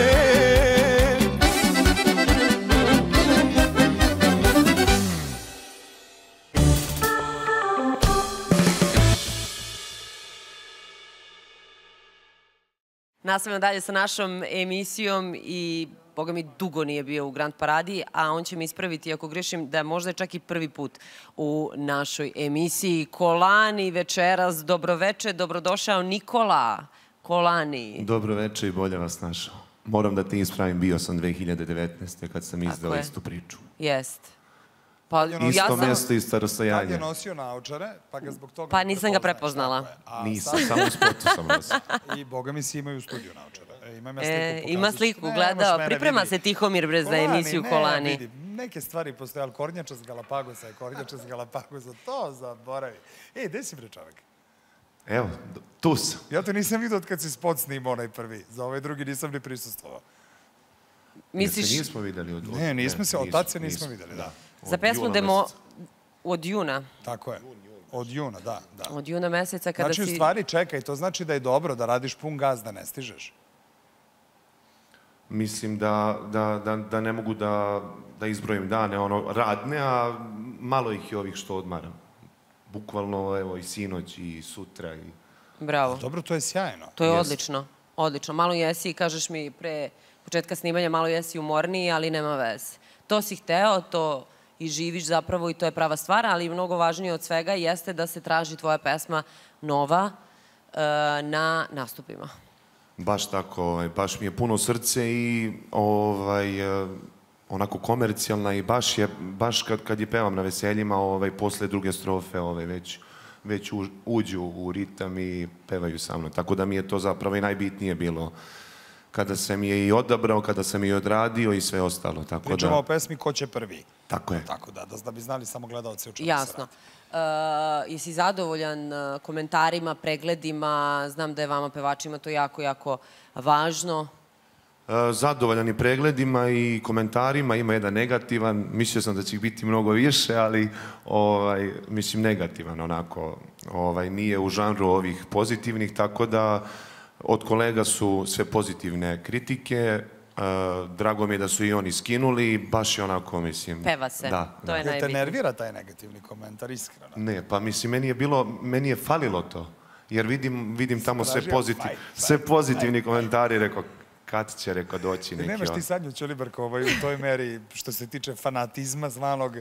Nastavljamo dalje sa našom emisijom i Boga mi dugo nije bio u Grand Paradi, a on će me ispraviti ako grešim da možda je čak i prvi put u našoj emisiji. Kolani večeras, dobroveče, dobrodošao Nikola Kolani. Dobroveče i bolje vas našao. Moram da te ispravim, bio sam 2019. kad sam izdao istu priču. Jest. Isto mesto, isto rastojanje. Tad je nosio naočare, pa ga zbog toga... Pa nisam ga prepoznala. Nisam, samo u spotu sam nosio. I boga mi si imaju u studiju naočare. Ima sliku, gledao. Priprema se Tihomir za emisiju Kolani. Vidi, neke stvari postoje, ali kornjača s Galapagosa je kornjača s Galapagosa. To zaboravi. Gde si bre čovek? Evo, tu sam. Ja te nisam vidio od kad si spot snimao onaj prvi. Za ovaj drugi nisam ni prisustvovao. Misliš... Se nismo videli od... Ne, nismo se, od tad se nismo videli, da. Za pesmu od juna. Tako je. Od juna, da. Od juna meseca kada si... Znači, u stvari, čekaj, to znači da je dobro da radiš pun gaz, da ne stižeš. Mislim da ne mogu da izbrojim dane, radne, a malo ih je ovih što odmaram. Bukvalno, evo, i sinoć, i sutra, i... Bravo. Dobro, to je sjajno. To je odlično. Odlično. Malo jesi, kažeš mi pre početka snimanja, malo jesi umorniji, ali nema veze. To si hteo, to i živiš zapravo i to je prava stvar, ali mnogo važnije od svega jeste da se traži tvoja pesma nova na nastupima. Baš tako, baš mi je puno srce i onako komercijalna i baš kad je pevam na veseljima, posle druge strofe već uđu u ritam i pevaju sa mnom. Tako da mi je to zapravo i najbitnije bilo kada sam je i odabrao, kada sam je odradio i sve ostalo. Pričamo o pesmi Ko će prvi. Tako je. Tako da bi znali samo gledalci o čemu se radi. Jasno. Jesi zadovoljan komentarima, pregledima? Znam da je vama pevačima to jako, jako važno. Zadovoljan i pregledima i komentarima. Ima jedan negativan. Mislio sam da će ih biti mnogo više, ali mislim negativan onako. Nije u žanru ovih pozitivnih, tako da od kolega su sve pozitivne kritike. Drago mi je da su i oni skinuli, baš je onako, mislim... Peva se, to je najbitnije. Te nervira taj negativni komentar, iskreno? Ne, pa mislim, meni je falilo to, jer vidim tamo sve pozitivni komentari, rekao, kad će, rekao, doći neki... Nemaš ti Sanju Ćolibarko u toj meri, što se tiče fanatizma zvanog,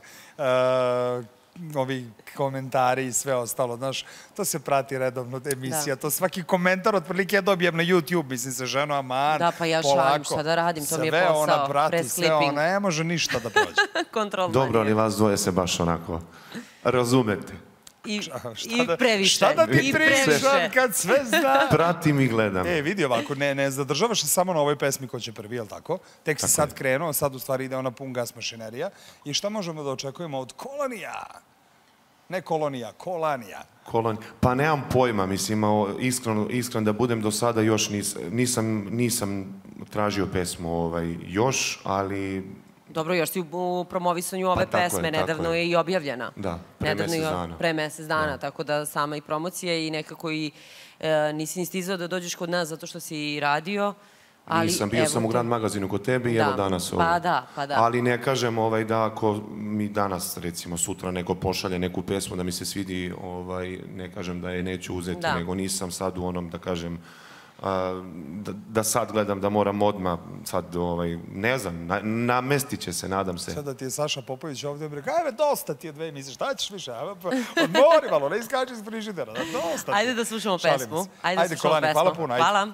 ovi komentari i sve ostalo, znaš, to se prati redovno emisija, to svaki komentar otprilike ja dobijem na YouTube, mislim se, ženo, aman, polako. Da, pa ja šalim, šta da radim, to mi je posao, sve ona prati, sve ona, ne može ništa da prođe. Dobro, ali vas dvoje se baš onako razumete. I previše. Šta da ti pričam kad sve zna? Pratim i gledam. Vidi ovako, ne zadržavaš se samo na ovoj pesmi Ko će prvi, jel tako? Tek si sad krenuo, sad u stvari ide ona pun gas mašinerija. I šta možemo da očekujemo od Kolonija? Ne kolonija, Kolanija. Pa nemam pojma, mislim, iskreno da budem do sada još nisam tražio pesmu još, ali... Dobro, još si u promovisanju ove pesme, nedavno je i objavljena. Da, pre mesec dana, tako da sama i promocija i nekako i nisi ni stizao da dođeš kod nas zato što si radio. Nisam, bio sam u Grand magazinu kod tebe i evo danas ovo. Pa da. Ali ne kažem da ako mi danas, recimo sutra, neko pošalje neku pesmu da mi se svidi, ne kažem da je neću uzeti, nego nisam sad u onom, da kažem, da sad gledam da moram odmah, sad, ne znam, namestit će se, nadam se. Sada ti je Saša Popović ovdje i rekao, ajme, dosta ti je 2 emisije, šta ćeš više, odmori malo, ne iskači iz frižidera, dosta ti. Ajde da slušamo pesmu. Ajde, Kolani, hvala puno. Hvala.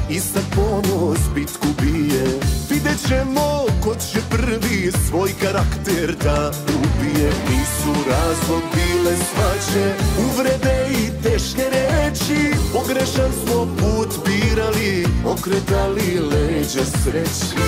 i sad ponos bitku bije. Vidjet ćemo ko će prvi svoj karakter da ubije. Nisu razlog bile svađe, uvrede i teške reči. Pogrešan smo put birali, okretali leđa sreći.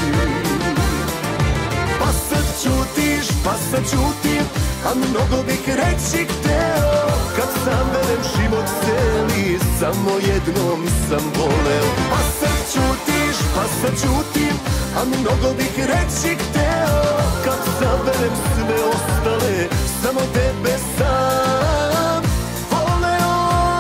Pa sad ćutiš, pa sad ćutim, a mnogo bih reći hteo. Kad saberem život celi, samo jednom sam voleo. Pa sad ćutiš, pa sad ćutim, a mnogo bih reći hteo. Kad saberem sve ostale, samo tebe sam voleo.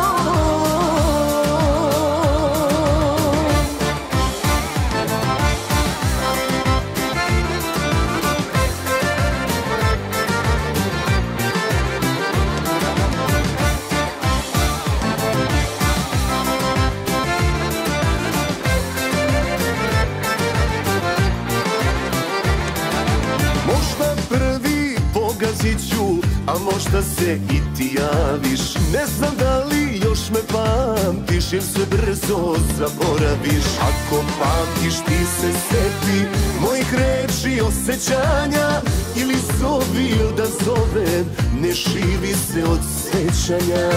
A možda se i ti javiš. Ne znam da li još me pamtiš ili se brzo zaboraviš. Ako pamtiš ti se seti mojih reči osjećanja. Ili zovi ili da zovem, ne živi se od sećanja.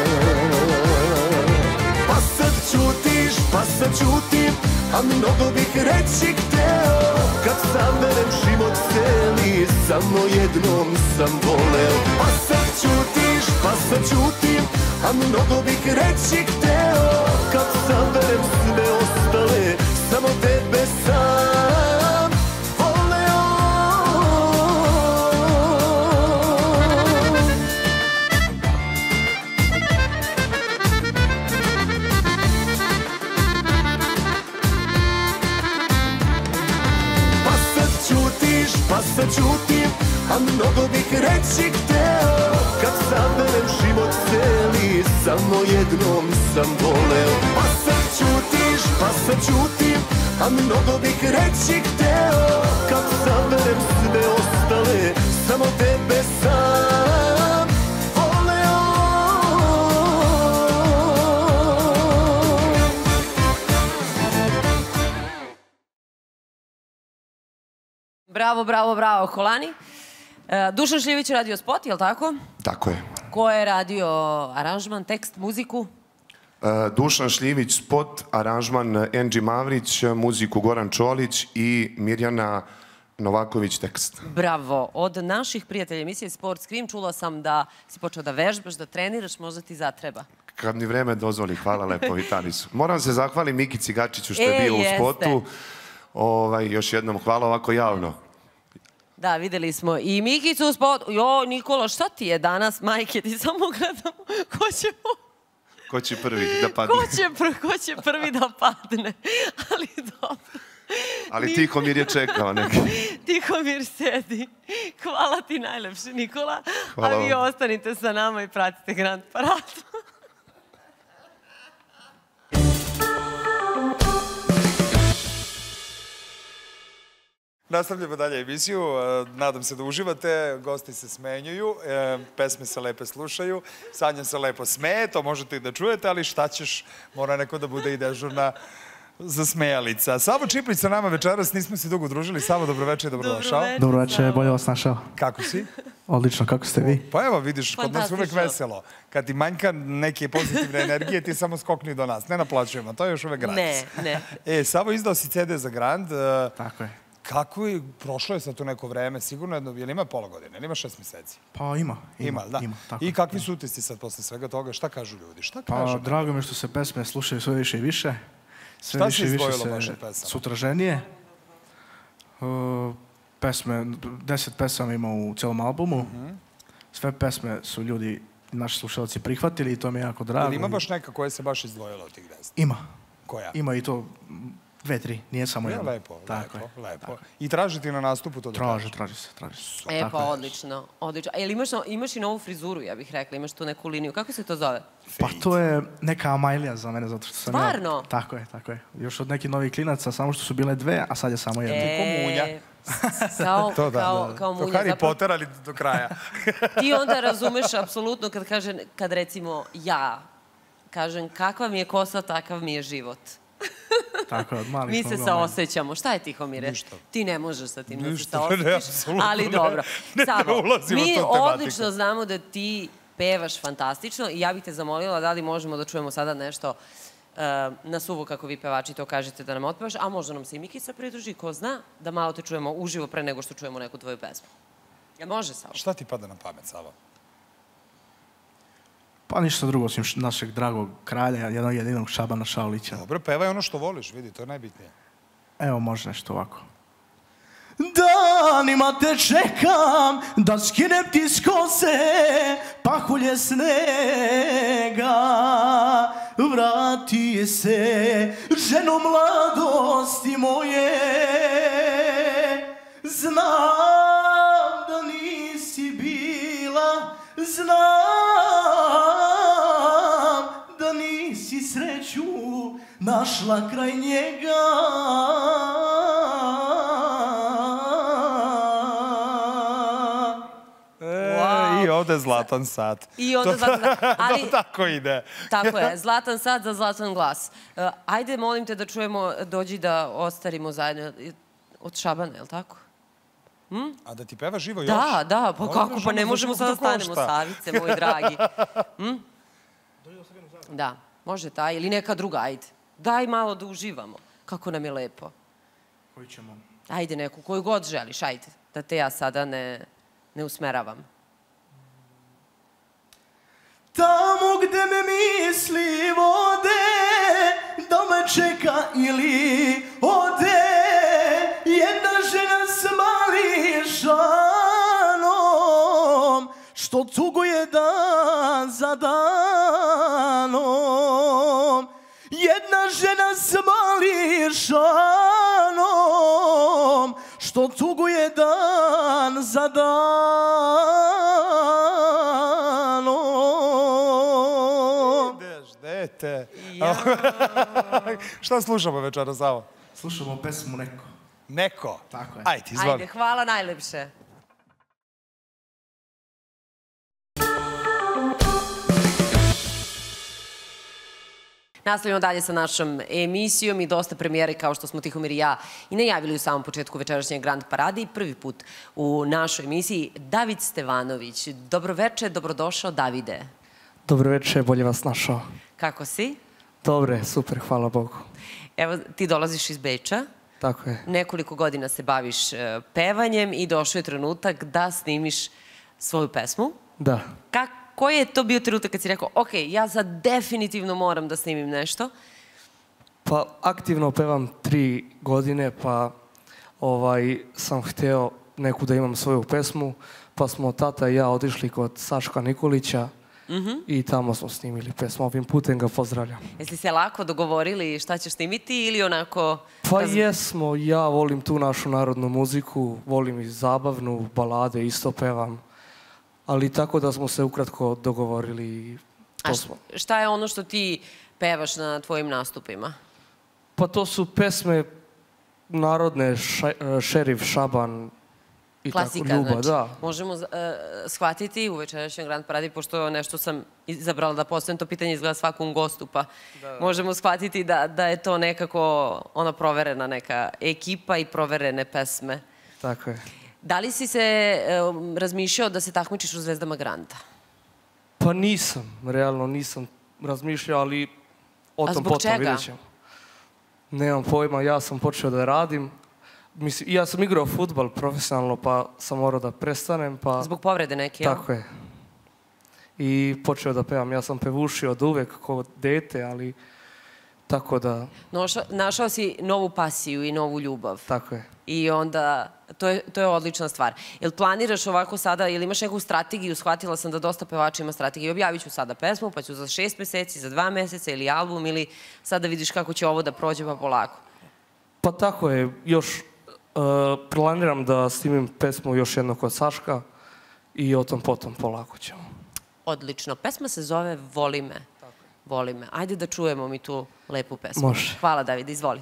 Pa sad ćutiš, pa sad ćutim, a mnogo bih reći hteo. Kad saberem život celi, samo jednom sam voleo. Pa sad ćutiš, pa sad ćutim, a mnogo bih reći hteo. Kad saberem sve ostale, samo tebe sam voleo. Pa sad ćutim, a mnogo bih reći hteo. Kad saberem život celi, samo jednom sam voleo. Pa sad ćutiš, pa sad ćutim, a mnogo bih reći hteo. Kad saberem sve ostale, samo tebe sam voleo. Bravo, bravo, bravo, Kolani. Dušan Šljivić je radio spot, je li tako? Tako je. Ko je radio aranžman, tekst, muziku? Dušan Šljivić, spot, aranžman Enđi Mavrić, muziku Goran Čolić i Mirjana Novaković, tekst. Bravo. Od naših prijatelja emisije Sport Scream čula sam da si počeo da vežbaš, da treniraš, možda ti zatreba. Kad mi vreme dozvoli, hvala lepo, Vitalisu. Moram se zahvaliti Mikici Gačiću što je bio u spotu. Još jednom hvala ovako javno. Da, videli smo i Mikicu u spotu. Jo, Nikola, šta ti je danas, majke? Ti samo gledamo ko će prvi da padne. Ko će prvi da padne. Ali dobro. Ali Tihomir je čekao neki. Tihomir sedi. Hvala ti najlepše, Nikola. Hvala a vi ostanite sa nama i pratite Grand Paradu. Nastavljamo dalje emisiju. Nadam se da uživate. Gosti se smenjuju, pesme se lepe slušaju, Sanja se lepo smeje, to možete i da čujete, ali šta ćeš, mora neko da bude i dežurna zasmejalica. Savo Čiplić sa nama večeras, nismo se dugo družili. Savo, dobroveče i dobrodošao. Dobroveče, bolje vas našao. Kako si? Odlično, kako ste vi? Pa evo, vidiš, kod nas uvek veselo. Kad ti manjka neke pozitivne energije, ti samo skokni do nas. Ne naplaćujemo, to je još uvek gratis. Ne. Savo, izdao si CD za Grand. Tako je. Kako je, prošlo je sad tu neko vreme, sigurno jedno, je li ima pola godine, ili ima 6 meseci? Pa ima. Da. I kakvi su utisci sad posle svega toga? Šta kažu ljudi? Pa drago mi što se pesme slušaju sve više i više. Šta si izdvojilo vaše pesama? Su traženije. Pesme, 10 pesama ima u celom albumu. Sve pesme su ljudi, naši slušalci, prihvatili i to mi je jako drago. Ali ima baš neka koja se baš izdvojila od tih 10? Ima. Koja? Ima i to 2-3, nije samo jedno. Lepo. I traži ti na nastupu to da kažeš? Traži se. Pa odlično. Imaš i novu frizuru, ja bih rekla, imaš tu neku liniju. Kako se to zove? Pa to je neka Amajlija za mene, zato što sam ja... Stvarno? Tako je. Još od nekih novih klinaca, samo što su bile 2, a sad je samo jedna. Ko Munja. Kao Munja. To Harry Potter, ali do kraja. Ti onda razumeš apsolutno kad recimo ja kažem kakva mi je kosa, takav mi je život. Tako je, od malih Mi se nogu. saosećamo. Šta je Tihomire? Ništa. Ti ne možeš sa tim da se Ništa, saosetiš. ne, apsolutno Ali ne. dobro. Ne Savo, ulazim u tu mi tematiku. odlično znamo da ti pevaš fantastično i ja bih te zamolila da li možemo da čujemo sada nešto na suvo, kako vi pevači to kažete, da nam otpevaš, a možda nam se i Mikica pridruži, ko zna, da malo te čujemo uživo pre nego što čujemo neku tvoju pesmu. Ja može, Savo? Šta ti pada na pamet, Savo? Pa ništa drugo, osim našeg dragog kralja, jednog jedinog Šabana Šaulića. Dobro, pevaj ono što voliš, vidi, to je najbitnije. Evo, može nešto ovako. Danima te čekam da skinem ti s kose pahulje snega. Vrati se, ženo mladosti moje. Znam da nisi bila, znam da nisi sreću našla kraj njega. I ovde je Zlatan sat. I onda Zlatan, ali... To tako ide. Tako je, Zlatan sat za Zlatan glas. Ajde, molim te da čujemo, dođi da ostarimo zajedno od Šabana, je li tako? A da ti peva živo još? Da, pa kako, pa ne možemo sada stanemo, Savice, moj dragi. Da, može taj ili neka druga, ajde. Daj malo da uživamo, kako nam je lepo. Koji ćemo? Ajde neku, koju god želiš, ajde, da te ja sada ne usmeravam. Tamo gde me misli vode, da me čeka ili ode, jedna žena s mališanom, što tuguje dan za danom. Jedna žena s mališanom, što tuguje dan za danom. Ideš, dete. Šta slušamo večera, Savo? Slušamo pesmu Neko. Neko? Tako je. Ajde, izvoli. Ajde, hvala najlepše. Nastavljamo dalje sa našom emisijom i dosta premijere, kao što smo Tihomir i ja i najavili u samom početku večerašnje Grand Parade i prvi put u našoj emisiji David Stevanović. Dobroveče, dobrodošao Davide. Dobroveče, bolje vas našao. Kako si? Dobre, super, hvala Bogu. Evo, ti dolaziš iz Beča. Tako je. Nekoliko godina se baviš pevanjem i došao je trenutak da snimiš svoju pesmu. Da. Koji je to bio trenutak kad si rekao, ok, ja sad definitivno moram da snimim nešto? Pa aktivno pevam 3 godine, pa sam hteo neku da imam svoju pesmu, pa smo tata i ja otišli kod Saška Nikolića i tamo smo snimili pesmu. Ovim putem ga pozdravljam. Jesi se lako dogovorili šta ćeš snimiti ili onako... Pa jesmo, ja volim tu našu narodnu muziku, volim i zabavnu, balade isto pevam. Ali tako da smo se ukratko dogovorili. A šta je ono što ti pevaš na tvojim nastupima? Pa to su pesme narodne, Šerif, Šaban i tako, Ljuba, da. Možemo shvatiti u večerašnjem Grand Paradi, pošto nešto sam izabrala da postavim to pitanje izgleda svakom gostu, pa možemo shvatiti da je to nekako ona proverena neka ekipa i proverene pesme. Tako je. Da li si se razmišljao da se takmičiš u Zvezdama Granda? Pa nisam, realno nisam razmišljao, ali o tom potom vidjet ćemo. Nemam pojma, ja sam počeo da radim. Ja sam igrao fudbal profesionalno, pa sam morao da prestanem. Zbog povrede neke, jel? Tako je. I počeo da pevam. Ja sam pevušio od uvek kao dete, ali tako da... Našao si novu pasiju i novu ljubav. Tako je. I onda, to je odlična stvar. Jel planiraš ovako sada, ili imaš neku strategiju? Shvatila sam da dosta pevača ima strategiju. Objavit ću sada pesmu, pa ću za 6 meseci, za 2 meseca ili album, ili sada vidiš kako će ovo da prođe pa polako. Pa tako je. Još planiram da snimim pesmu još jedno kod Saška i o tom potom polako ćemo. Odlično. Pesma se zove Voli me. Voli me. Ajde da čujemo mi tu lepu pesmu. Može. Hvala, Davide, izvoli.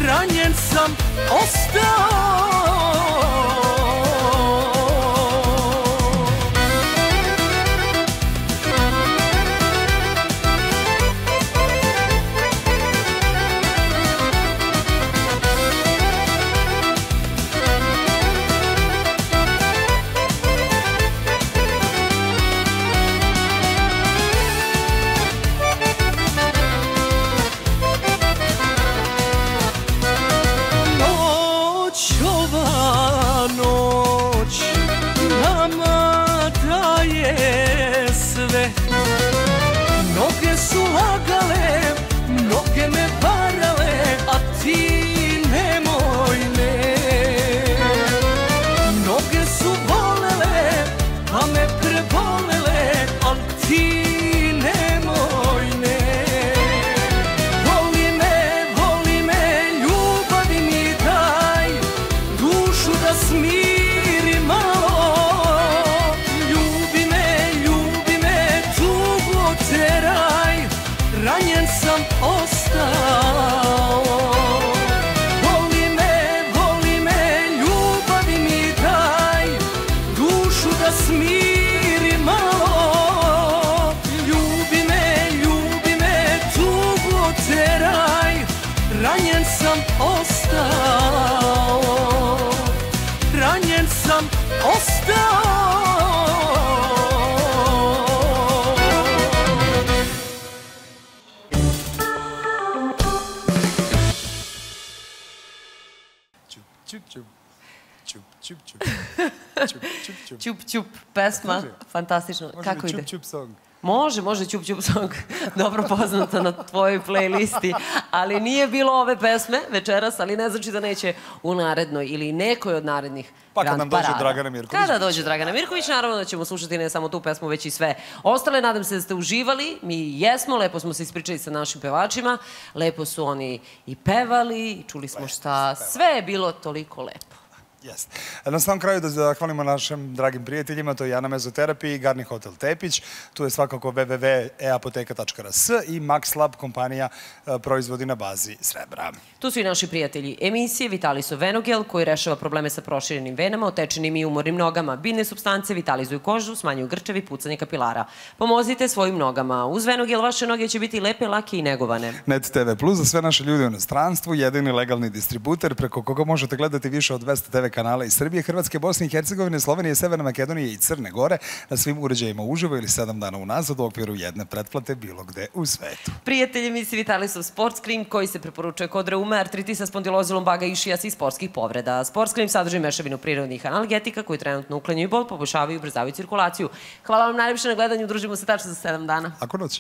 ranjen sam ostao. Mnoge su lagale, mnoge me varale, a ti nemoj me. Mnoge su volele, pa me prevolele, al ti nemoj me. Voli me, ljubavi mi daj, dušu da smiri malo. Ranjen sam ostao. Voli me, ljubavi mi daj, dušu da smiri malo. Ljubi me, tugu oteraj, ranjen sam ostao. Ranjen sam ostao. Ćup, ćup, pesma, fantastično. Kako ide? Može li ćup, ćup song? Može ćup, ćup song. Dobro poznato na tvojoj playlisti. Ali nije bilo ove pesme večeras, ali ne znači da neće u narednoj ili nekoj od narednih pa kad nam parada. dođe Dragana Mirković. Kada dođe Dragana Mirković, naravno da ćemo slušati ne samo tu pesmu, već i sve ostale. Nadam se da ste uživali. Mi jesmo, lepo smo se ispričali sa našim pevačima. Lepo su oni i pevali, čuli smo šta. Sve je bilo toliko lepo. Jeste. Na samom kraju da zahvalimo našim dragim prijateljima, to je Jana Mezoterapija i Garni Hotel Tepić. Tu je svakako www.eapoteka.rs i Max Lab kompanija proizvodi na bazi srebra. Tu su i naši prijatelji emisije Vitaliso Venogel koji rešava probleme sa proširenim venama, otečenim i umornim nogama. Biljne supstance vitalizuju kožu, smanjuju grčevi, pucanje kapilara. Pomozite svojim nogama. Uz Venogel vaše noge će biti lepe, lake i negovane. Net TV Plus za sve naše ljude u inostranstvu, jedini legalni distributer preko koga možete gledati više od 200 TV kanala iz Srbije, Hrvatske, Bosne i Hercegovine, Slovenije, Severne Makedonije i Crne Gore na svim uređajima uživo ili 7 dana unazad u okviru jedne pretplate bilo gde u svetu. Prijatelji emisije Vitalisov Sports Cream koji se preporučuje kod reume, artritisa, spondiloze, lombaga, išijasa i sportskih povreda. Sports Cream sadrži mešavinu prirodnih analgetika koji trenutno uklanjaju bol, poboljšavaju i ubrzavaju cirkulaciju. Hvala vam najljepše na gledanju, družimo se tačno za 7 dana. Ako noć.